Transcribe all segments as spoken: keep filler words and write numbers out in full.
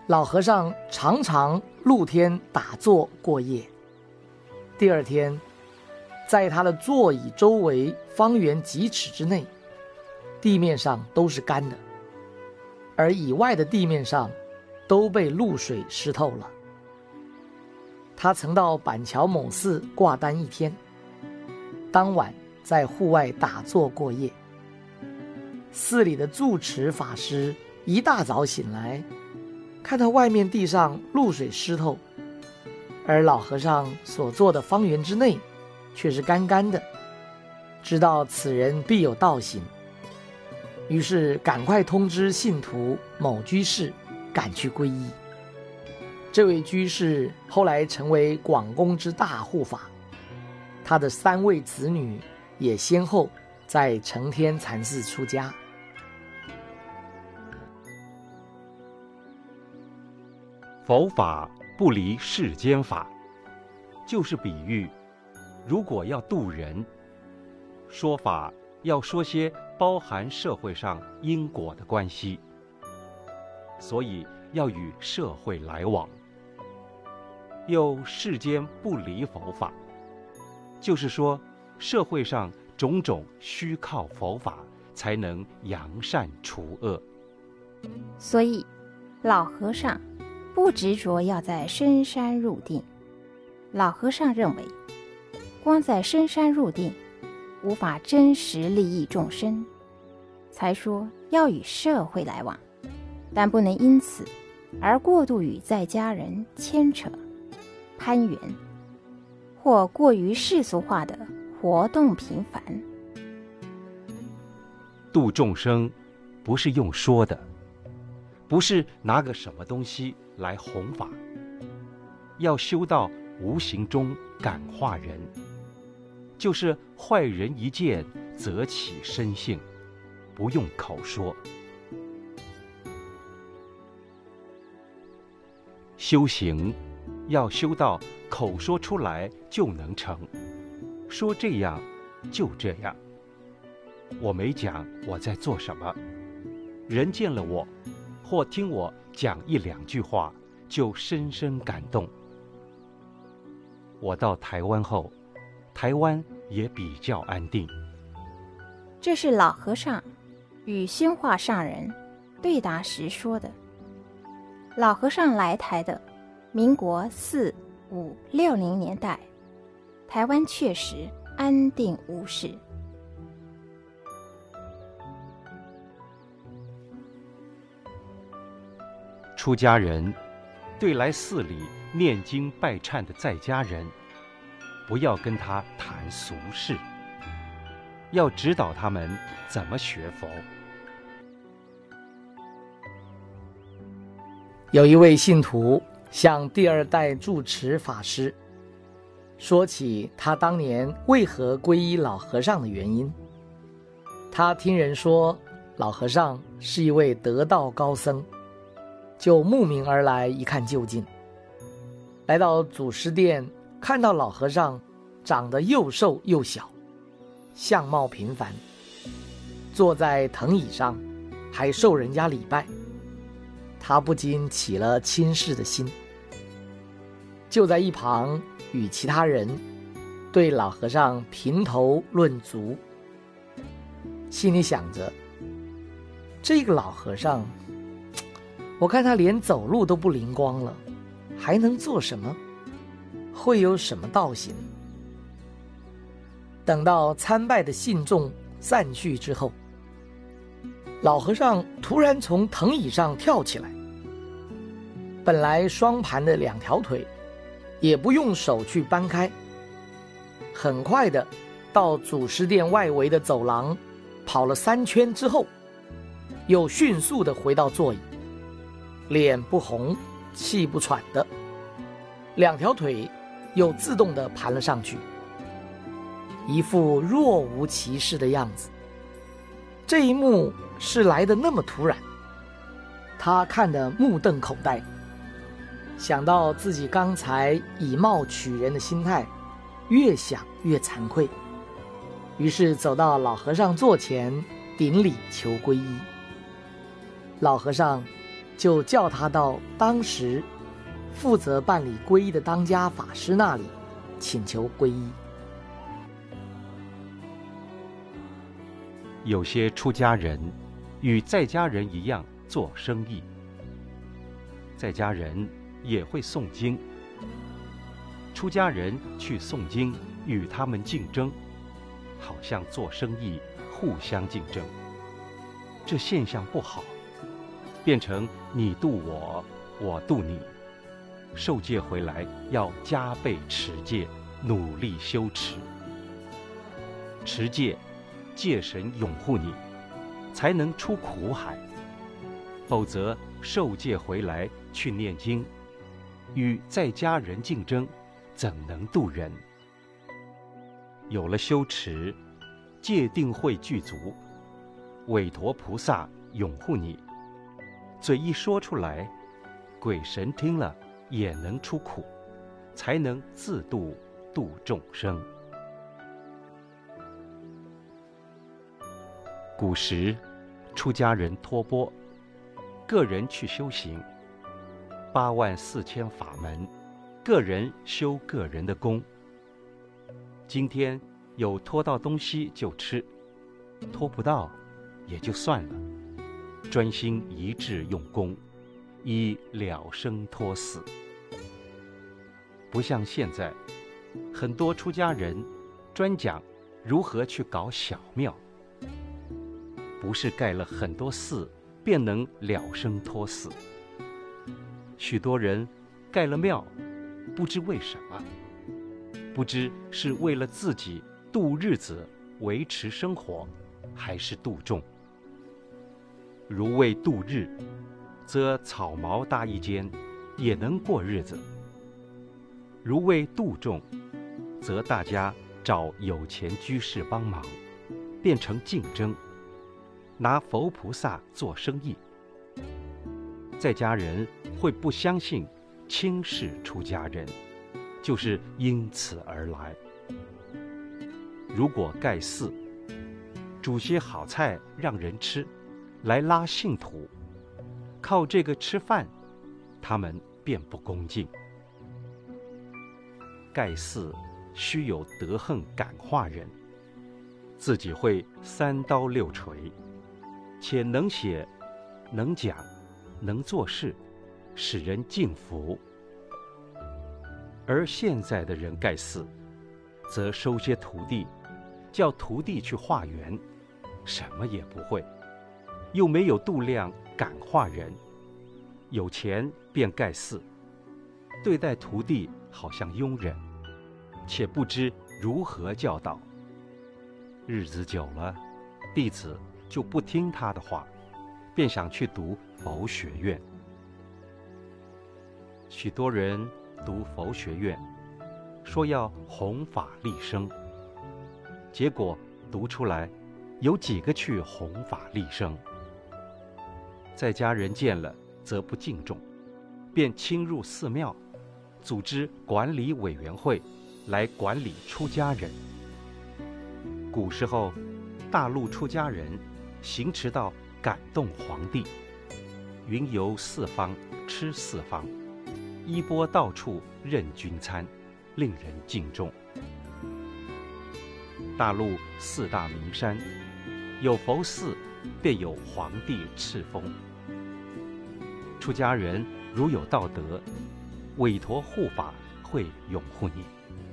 老和尚常常露天打坐过夜。第二天，在他的座椅周围方圆几尺之内，地面上都是干的，而以外的地面上都被露水湿透了。他曾到板桥某寺挂单一天，当晚在户外打坐过夜。寺里的住持法师一大早醒来，看到外面地上露水湿透，而老和尚所坐的方圆之内却是干干的，知道此人必有道行，于是赶快通知信徒某居士赶去皈依。这位居士后来成为广公之大护法，他的三位子女也先后在承天禅寺出家。 佛法不离世间法，就是比喻，如果要度人，说法要说些包含社会上因果的关系，所以要与社会来往。又世间不离佛法，就是说社会上种种需靠佛法才能扬善除恶。 所以老和尚不执着要在深山入定。老和尚认为，光在深山入定无法真实利益众生，才说要与社会来往，但不能因此而过度与在家人牵扯攀缘，或过于世俗化的活动频繁。 度众生不是用说的，不是拿个什么东西来弘法，要修到无形中感化人，就是坏人一见则起身性，不用口说。修行要修到口说出来就能成，说这样就这样，我没讲我在做什么，人见了我或听我讲一两句话就深深感动。我到台湾后，台湾也比较安定。 这是老和尚与宣化上人对答时说的。老和尚来台的民国四五六零年代，台湾确实安定无事。 出家人对来寺里念经拜忏的在家人，不要跟他谈俗事，要指导他们怎么学佛。 有一位信徒向第二代住持法师说起他当年为何皈依老和尚的原因。他听人说老和尚是一位得道高僧，就慕名而来一看究竟。来到祖师殿，看到老和尚长得又瘦又小，相貌平凡，坐在藤椅上还受人家礼拜，他不禁起了轻视的心，就在一旁与其他人对老和尚评头论足，心里想着，这个老和尚，我看他连走路都不灵光了，还能做什么？会有什么道行？等到参拜的信众散去之后，老和尚突然从藤椅上跳起来，本来双盘的两条腿也不用手去搬开，很快的到祖师殿外围的走廊跑了三圈之后，又迅速的回到座椅，脸不红气不喘的，两条腿又自动的盘了上去，一副若无其事的样子。这一幕是来得那么突然，他看得目瞪口呆，想到自己刚才以貌取人的心态，越想越惭愧，于是走到老和尚座前顶礼求皈依。老和尚就叫他到当时负责办理皈依的当家法师那里，请求皈依。 有些出家人与在家人一样做生意，在家人也会诵经，出家人去诵经与他们竞争，好像做生意互相竞争，这现象不好，变成你度我，我度你。受戒回来要加倍持戒，努力修持。持戒，戒神拥护你，才能出苦海。否则受戒回来去念经，与在家人竞争，怎能度人？有了修持，戒定慧具足，韦陀菩萨拥护你，嘴一说出来，鬼神听了也能出苦，才能自度度众生。古时出家人托钵，个人去修行，八万四千法门，个人修个人的功。今天有托到东西就吃，托不到也就算了，专心一致用功，以了生托死。不像现在，很多出家人专讲如何去搞小庙，不是盖了很多寺便能了生托死。许多人盖了庙，不知为什么，不知是为了自己度日子维持生活，还是度众。如为度日，则草茅搭一间，也能过日子；如为度众，则大家找有钱居士帮忙，变成竞争，拿佛菩萨做生意。在家人会不相信，轻视出家人，就是因此而来。如果盖寺，煮些好菜让人吃，来拉信徒，靠这个吃饭，他们便不恭敬。盖寺须有德行感化人，自己会三刀六锤，且能写、能讲、能做事，使人敬服。而现在的人盖寺，则收些徒弟，叫徒弟去化缘，什么也不会，又没有度量感化人，有钱便盖寺，对待徒弟好像佣人，且不知如何教导。日子久了，弟子就不听他的话，便想去读佛学院。许多人读佛学院，说要弘法利生，结果读出来，有几个去弘法利生？在家人见了，则不敬重，便侵入寺庙，组织管理委员会来管理出家人。古时候，大陆出家人行持到感动皇帝，云游四方，吃四方，衣钵到处任君餐，令人敬重。大陆四大名山，有佛寺，便有皇帝敕封。出家人如有道德，韦陀护法会拥护你。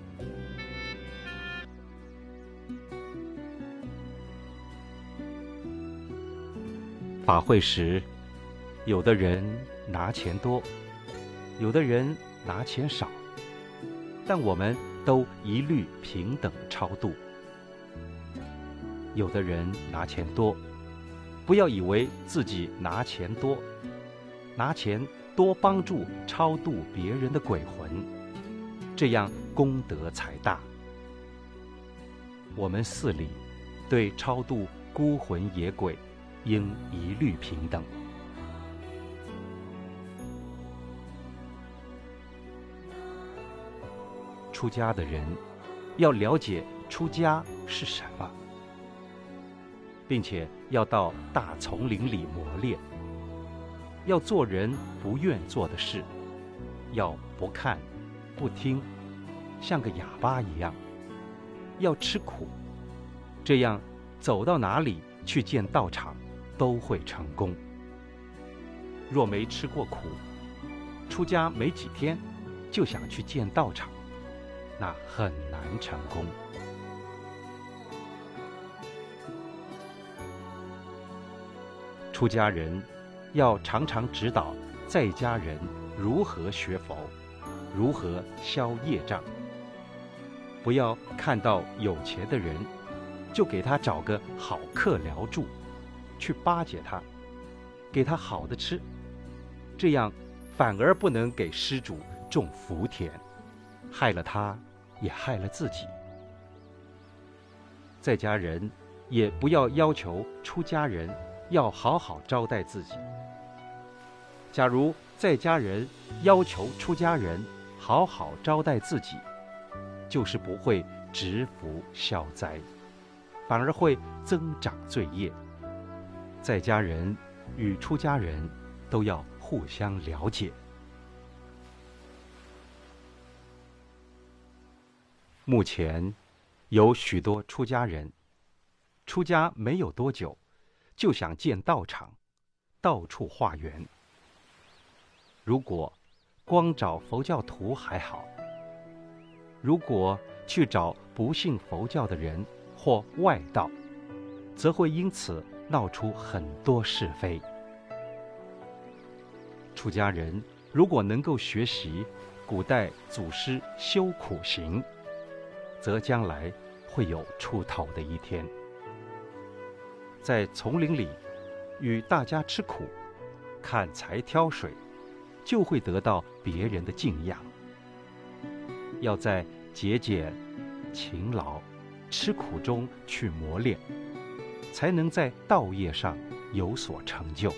法会时，有的人拿钱多，有的人拿钱少，但我们都一律平等超度。有的人拿钱多，不要以为自己拿钱多，拿钱多帮助超度别人的鬼魂，这样功德才大。我们寺里对超度孤魂野鬼，应一律平等。出家的人要了解出家是什么，并且要到大丛林里磨练， 要做人不愿做的事，要不看不听，像个哑巴一样，要吃苦，这样走到哪里去见道场都会成功。若没吃过苦，出家没几天就想去见道场，那很难成功。出家人要常常指导在家人如何学佛，如何消业障。不要看到有钱的人就给他找个好客寮住，去巴结他，给他好的吃，这样反而不能给施主种福田，害了他也害了自己。在家人也不要要求出家人要好好招待自己。假如在家人要求出家人好好招待自己，就是不会植福消灾，反而会增长罪业。在家人与出家人都要互相了解。目前有许多出家人出家没有多久，就想建道场，到处化缘。如果光找佛教徒还好，如果去找不信佛教的人或外道，则会因此闹出很多是非。出家人如果能够学习古代祖师修苦行，则将来会有出头的一天。在丛林里与大家吃苦，砍柴挑水，就会得到别人的敬仰。要在节俭、勤劳、吃苦中去磨练，才能在道业上有所成就。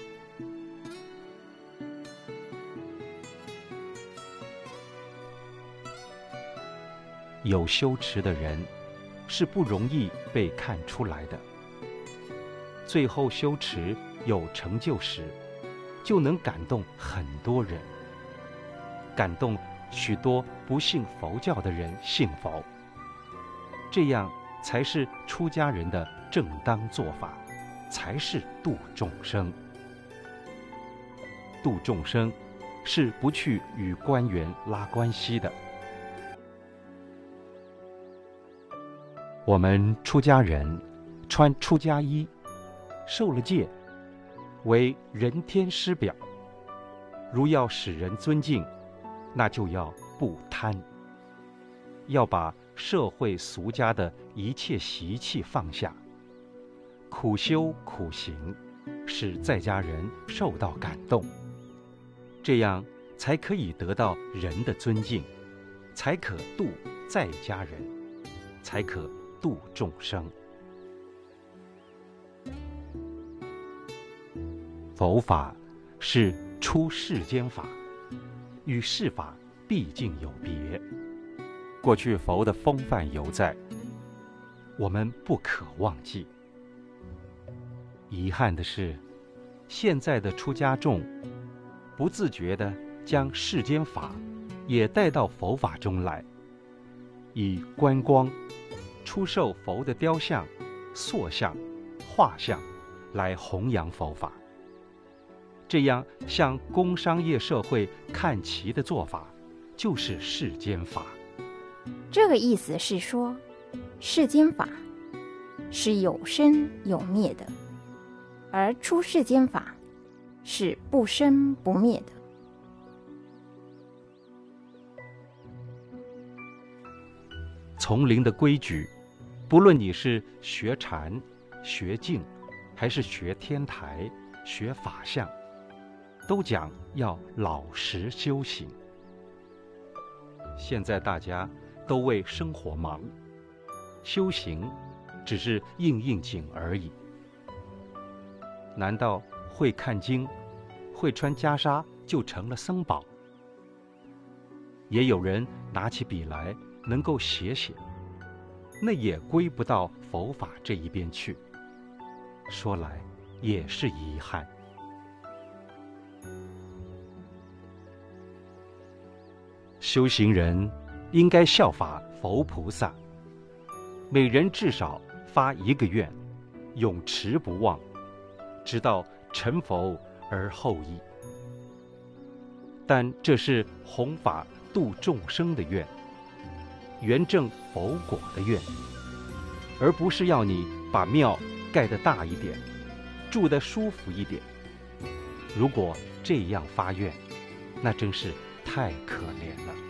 有修持的人是不容易被看出来的，最后修持有成就时，就能感动很多人，感动许多不信佛教的人信佛。这样才是出家人的正当做法，才是度众生。度众生是不去与官员拉关系的。我们出家人穿出家衣，受了戒，为人天师表。如要使人尊敬，那就要不贪，要把社会俗家的一切习气放下，苦修苦行，使在家人受到感动，这样才可以得到人的尊敬，才可度在家人，才可度众生。佛法是出世间法，与世法毕竟有别。过去佛的风范犹在，我们不可忘记。遗憾的是，现在的出家众不自觉地将世间法也带到佛法中来，以观光、出售佛的雕像、塑像、画像来弘扬佛法。这样向工商业社会看齐的做法，就是世间法。 这个意思是说，世间法是有生有灭的，而出世间法是不生不灭的。 丛林的规矩，不论你是学禅、学静，还是学天台、学法相，都讲要老实修行。现在大家都为生活忙，修行只是应应景而已。难道会看经、会穿袈裟就成了僧宝？也有人拿起笔来能够写写，那也归不到佛法这一边去，说来也是遗憾。 修行人应该效法佛菩萨，每人至少发一个愿，永持不忘，直到成佛而后已。但这是弘法度众生的愿，圆证佛果的愿，而不是要你把庙盖得大一点，住得舒服一点。如果这样发愿，那真是太可怜了。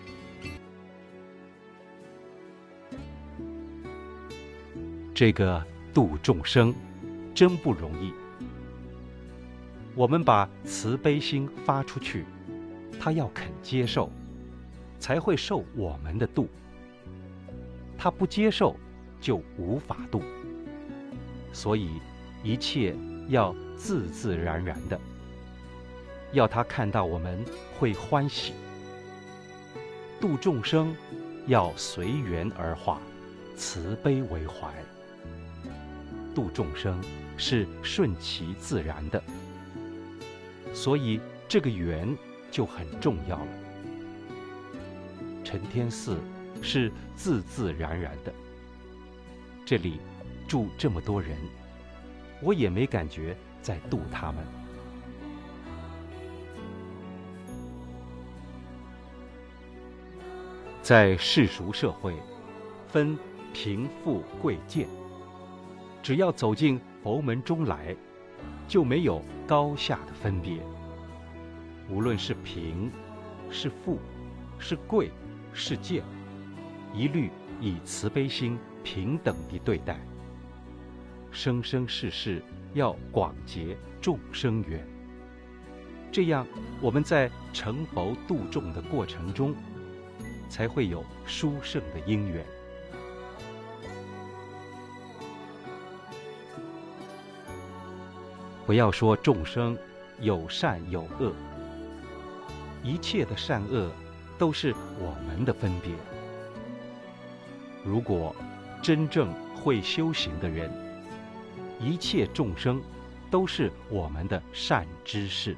这个度众生真不容易。我们把慈悲心发出去，他要肯接受，才会受我们的度。他不接受，就无法度。所以一切要自自然然的，要他看到我们会欢喜。度众生要随缘而化，慈悲为怀。度众生是顺其自然的，所以这个缘就很重要了。承天寺是自自然然的，这里住这么多人，我也没感觉在度他们。在世俗社会，分贫富贵贱，只要走进佛门中来，就没有高下的分别。无论是贫是富是贵是贱，一律以慈悲心平等地对待。生生世世要广结众生缘，这样我们在成佛度众的过程中，才会有殊胜的因缘。不要说众生有善有恶，一切的善恶都是我们的分别。如果真正会修行的人，一切众生都是我们的善知识。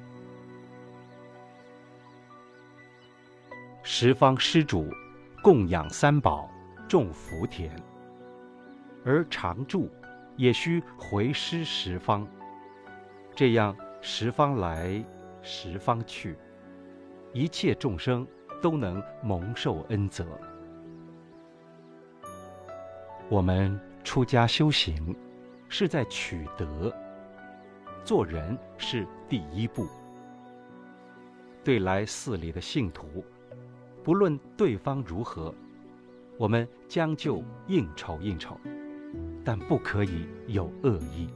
十方施主供养三宝，种福田，而常住也需回施十方，这样十方来十方去，一切众生都能蒙受恩泽。我们出家修行是在取德，做人是第一步。对来寺里的信徒，不论对方如何，我们将就应酬应酬，但不可以有恶意。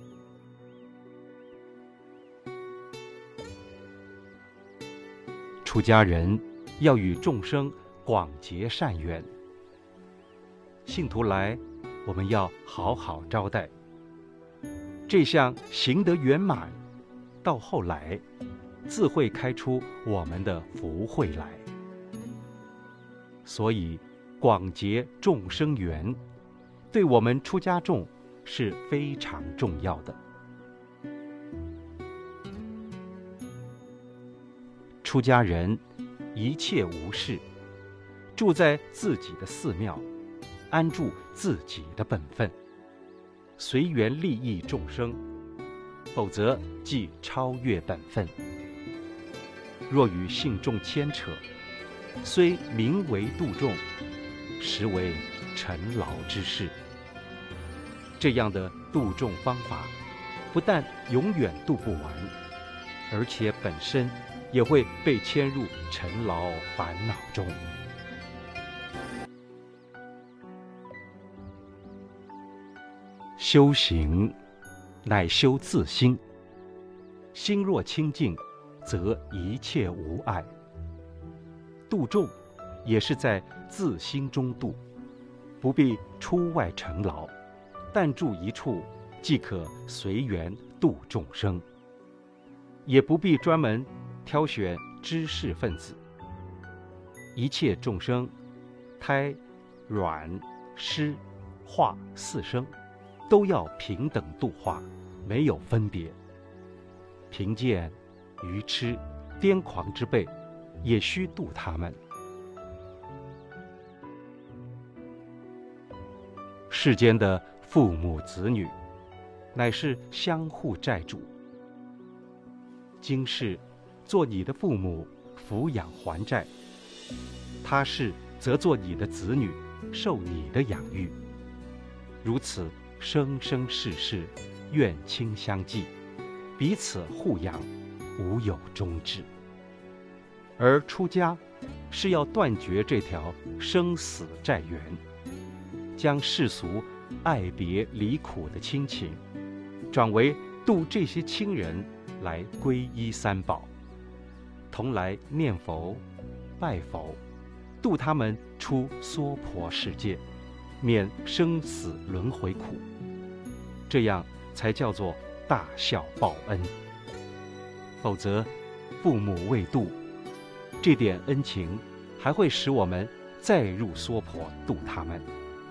出家人要与众生广结善缘，信徒来，我们要好好招待。这项行得圆满，到后来自会开出我们的福慧来。所以广结众生缘，对我们出家众是非常重要的。出家人一切无事，住在自己的寺庙，安住自己的本分，随缘利益众生，否则即超越本分。若与信众牵扯，虽名为度众，实为尘劳之事。这样的度众方法，不但永远度不完，而且本身也会被牵入尘劳烦恼中。修行乃修自心，心若清净，则一切无碍。度众也是在自心中度，不必出外成劳，但住一处即可随缘度众生，也不必专门挑选知识分子。一切众生，胎、卵、湿、化四生，都要平等度化，没有分别。贫贱、愚痴、癫狂之辈，也需度他们， 世间的父母子女，乃是相互债主。今世做你的父母，抚养还债；他世则做你的子女，受你的养育。如此生生世世，怨亲相继，彼此互养，无有终止。而出家是要断绝这条生死债缘，将世俗爱别离苦的亲情，转为度这些亲人来皈依三宝，同来念佛拜佛，度他们出娑婆世界，免生死轮回苦。这样才叫做大孝报恩。否则父母未度，这点恩情还会使我们再入娑婆度他们。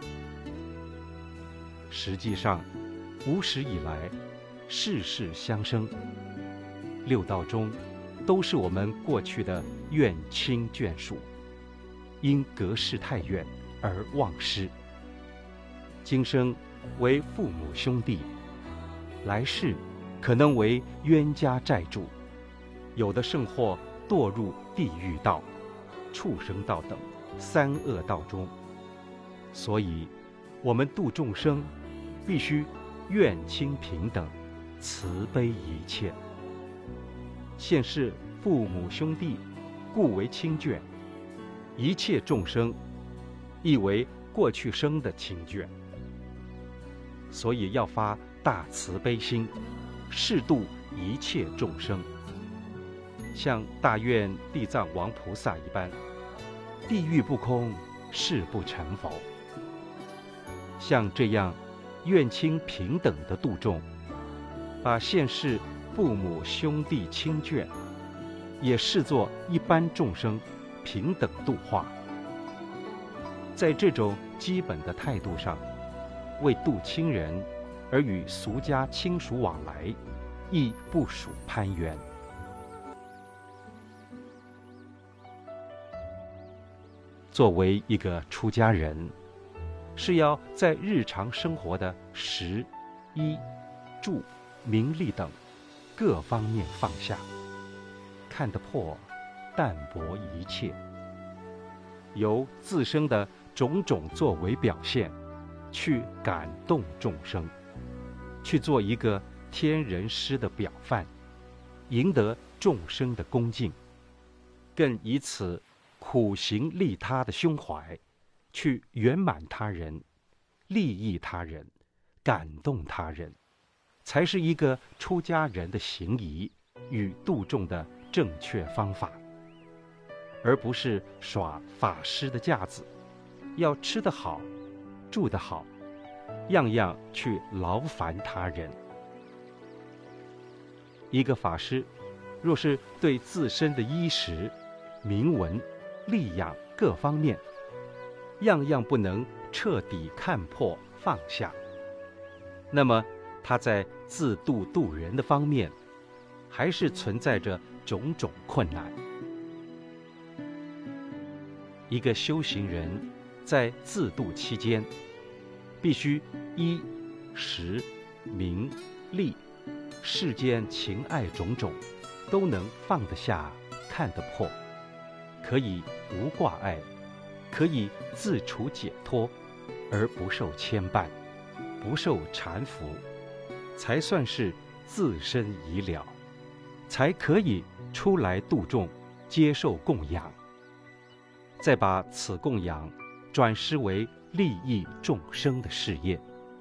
实际上无始以来，世世相生，六道中都是我们过去的怨亲眷属，因隔世太远而忘失。今生为父母兄弟，来世可能为冤家债主，有的甚或堕入地狱道、畜生道等三恶道中。所以我们度众生必须愿亲平等，慈悲一切。现世父母兄弟故为亲眷，一切众生亦为过去生的亲眷。所以要发大慈悲心，誓度一切众生，像大愿地藏王菩萨一般，地狱不空，誓不成佛。像这样愿亲平等的度众，把现世父母兄弟亲眷也视作一般众生平等度化。在这种基本的态度上，为度亲人而与俗家亲属往来，亦不属攀缘。作为一个出家人，是要在日常生活的食、衣、住、名利等各方面放下，看得破，淡泊一切，由自身的种种作为表现，去感动众生，去做一个天人师的表范，赢得众生的恭敬，更以此苦行利他的胸怀，去圆满他人，利益他人，感动他人，才是一个出家人的行仪与度众的正确方法，而不是耍法师的架子，要吃得好，住得好，样样去劳烦他人。一个法师若是对自身的衣食、名闻、利养各方面，样样不能彻底看破放下，那么他在自度度人的方面，还是存在着种种困难。一个修行人在自度期间，必须衣、食、名、利、世间情爱种种，都能放得下，看得破，可以无挂碍，可以自处解脱，而不受牵绊，不受缠缚，才算是自身已了，才可以出来度众，接受供养，再把此供养转施为利益众生的事业。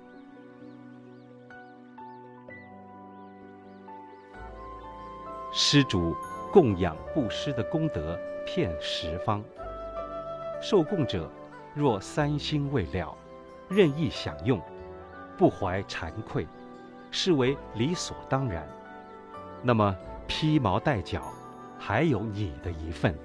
施主供养布施的功德遍十方，受供者若三心未了，任意享用，不怀惭愧，视为理所当然，那么披毛戴角，还有你的一份。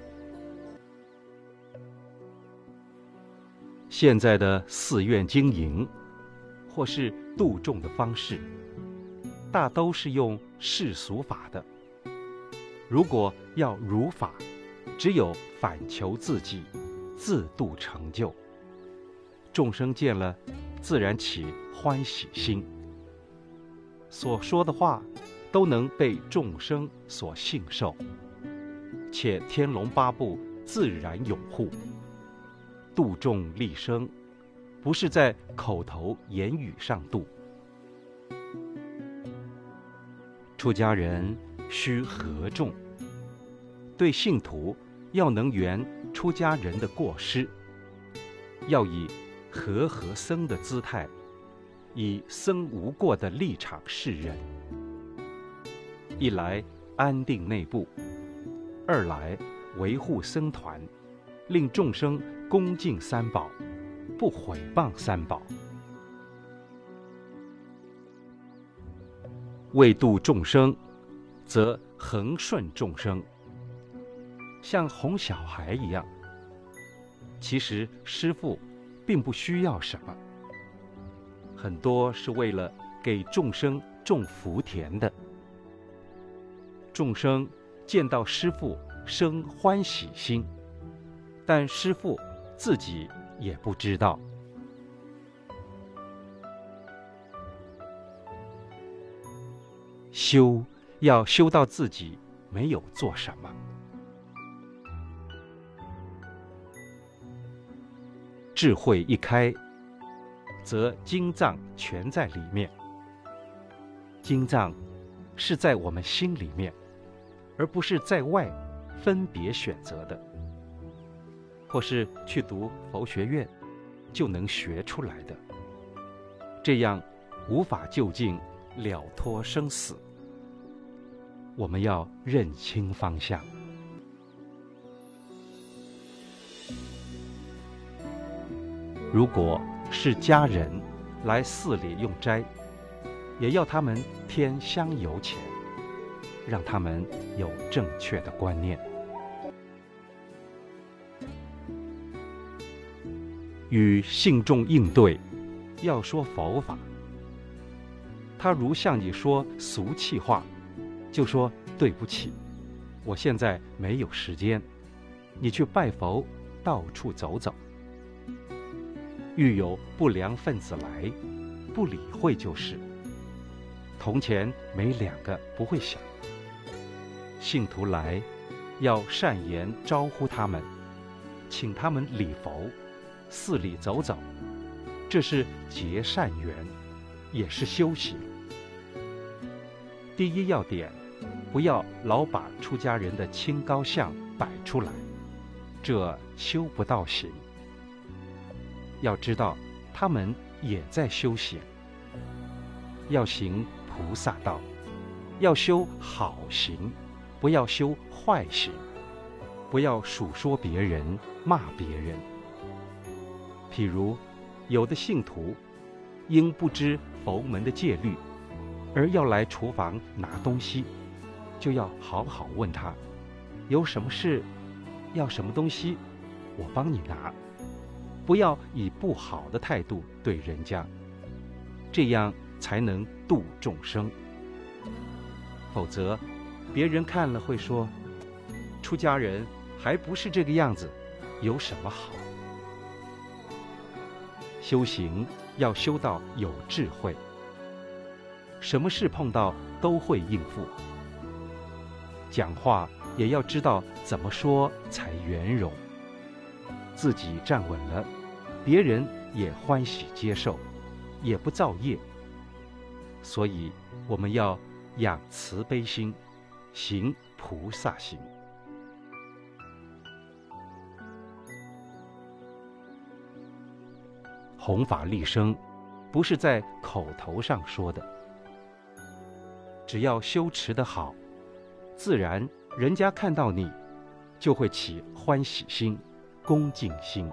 现在的寺院经营或是度众的方式，大都是用世俗法的。如果要如法，只有反求自己，自度成就。众生见了， 自然起欢喜心，所说的话都能被众生所信受，且天龙八部自然拥护。度众利生，不是在口头言语上度。出家人须和众，对信徒要能圆出家人的过失，要以和合僧的姿态，以僧无过的立场示人。一来安定内部，二来维护僧团，令众生恭敬三宝，不毁谤三宝。为度众生，则恒顺众生，像哄小孩一样。其实师父并不需要什么，很多是为了给众生种福田的。众生见到师父生欢喜心，但师父自己也不知道。修要修到自己没有做什么，智慧一开，则经藏全在里面。经藏是在我们心里面，而不是在外分别选择的，或是去读佛学院就能学出来的。这样无法就近了脱生死。我们要认清方向。如果是家人来寺里用斋，也要他们添香油钱，让他们有正确的观念。与信众应对，要说佛法。他如向你说俗气话，就说对不起，我现在没有时间，你去拜佛，到处走走。遇有不良分子来，不理会就是。铜钱没两个不会响。信徒来，要善言招呼他们，请他们礼佛，寺里走走，这是结善缘，也是修行。第一要点，不要老把出家人的清高相摆出来，这修不到行。要知道他们也在修行，要行菩萨道，要修好行，不要修坏行，不要数说别人，骂别人。譬如有的信徒因不知佛门的戒律，而要来厨房拿东西，就要好好问他，有什么事，要什么东西，我帮你拿。不要以不好的态度对人家，这样才能度众生。否则别人看了会说，出家人还不是这个样子，有什么好？修行要修到有智慧，什么事碰到都会应付。讲话也要知道怎么说才圆融，自己站稳了，别人也欢喜接受，也不造业。所以我们要养慈悲心，行菩萨行。弘法利生，不是在口头上说的。只要修持得好，自然人家看到你，就会起欢喜心、恭敬心。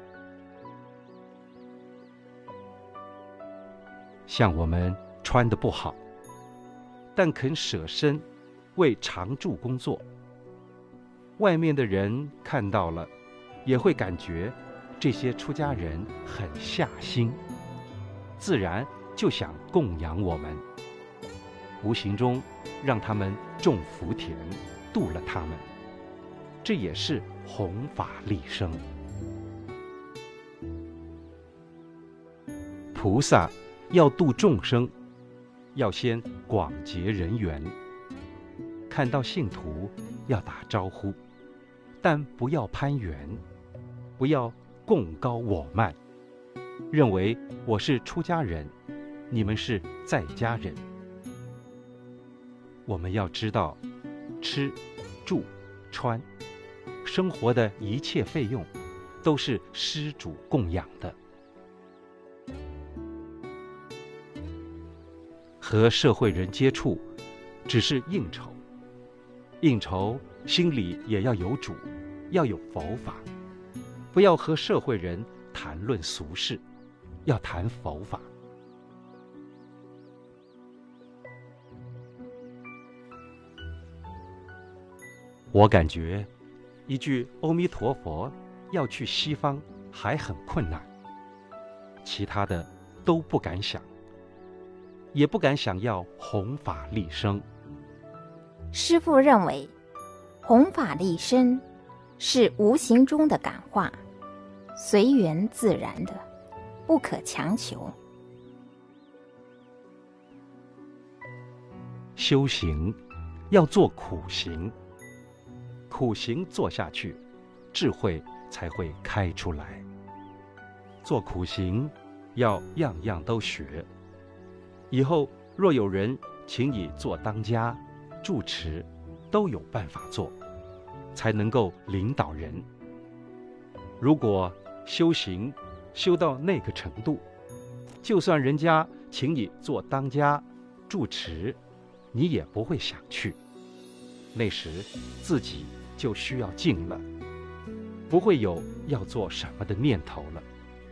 像我们穿得不好，但肯舍身为常住工作，外面的人看到了，也会感觉这些出家人很下心，自然就想供养我们，无形中让他们种福田，度了他们，这也是弘法利生。 菩萨要度众生，要先广结人缘，看到信徒要打招呼，但不要攀缘，不要贡高我慢，认为我是出家人，你们是在家人。我们要知道，吃、住、穿，生活的一切费用都是施主供养的。和社会人接触只是应酬，应酬心里也要有主，要有佛法，不要和社会人谈论俗事，要谈佛法。我感觉一句阿弥陀佛要去西方还很困难，其他的都不敢想，也不敢想要弘法利生。 师父认为，弘法利生是无形中的感化，随缘自然的，不可强求。 修行要做苦行，苦行做下去，智慧才会开出来。做苦行要样样都学，以后若有人请你做当家、住持，都有办法做，才能够领导人。如果修行修到那个程度，就算人家请你做当家、住持，你也不会想去。那时自己就需要静了，不会有要做什么的念头了。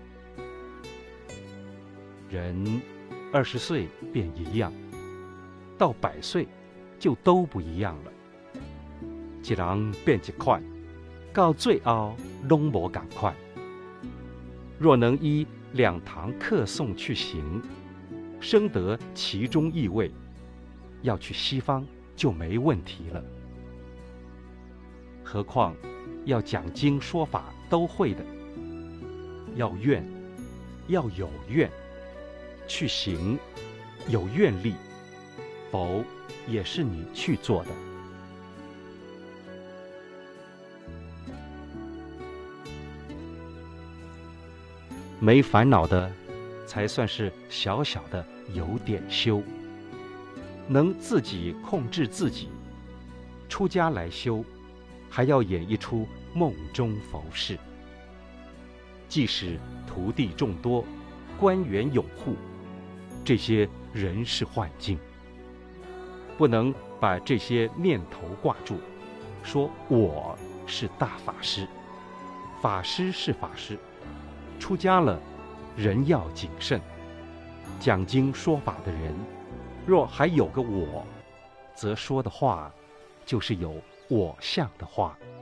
人二十岁便一样，到百岁就都不一样了。一人变一款，到最后拢无同款。若能依两堂课诵去行，深得其中意味，要去西方就没问题了。何况要讲经说法都会的，要愿，要有愿，去行，有愿力，佛也是你去做的。没烦恼的，才算是小小的有点修，能自己控制自己。出家来修，还要演一出梦中佛事。即使徒弟众多，官员拥护，这些人是幻境，不能把这些念头挂住，说我是大法师，法师是法师。出家了，人要谨慎。讲经说法的人，若还有个我，则说的话就是有我相的话。